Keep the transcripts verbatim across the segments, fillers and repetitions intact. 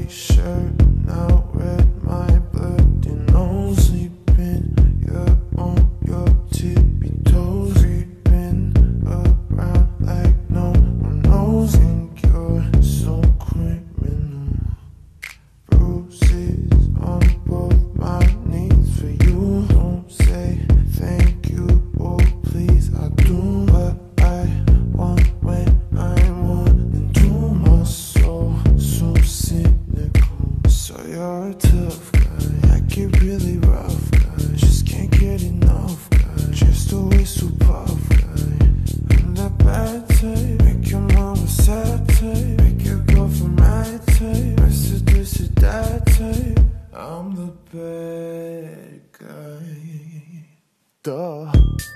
white shirt, now red, my blood, you know, sleeping. You're on your tippy toes, creeping around like no one knows. Think you're so criminal. Bruises on both my knees for you. Don't say thank you, oh please, I do what I want when I'm wanting to. My soul so cynical. So you're a tough guy, I get really rough guy. Just can't get enough guy, just always so puff guy. I'm that bad type, make your mama sad type, make your girlfriend mad type, I seduce your dad type. I'm the bad guy. Duh.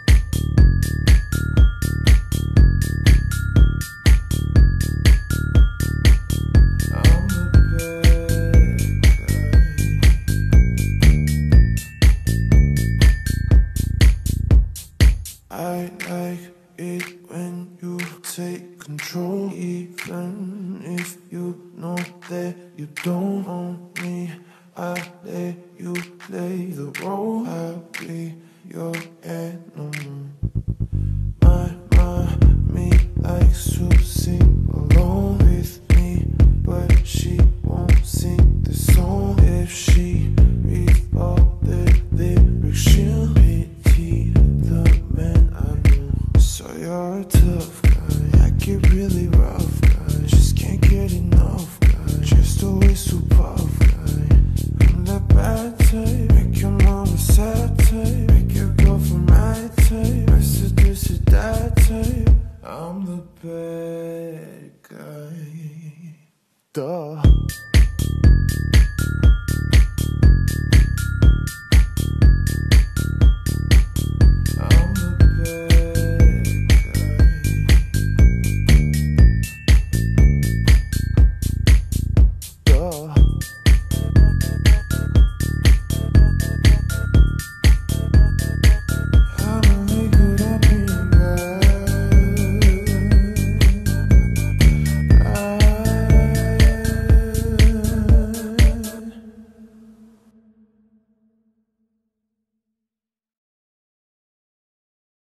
I'm the bad guy. I like it when you take control, even if you know that you don't own me. I let you play the role, I'll be your animal. My mommy likes to sing along with me, but she won't sing the song. If she reads all the lyrics, she'll pity the man I know. So you're a tough guy, I get really rough guy. Just can't get enough guy, just always so puff guy. I'm that bad type, make your mama sad type, make your girlfriend mad type, I seduce your dad type. I'm the bad guy. Duh.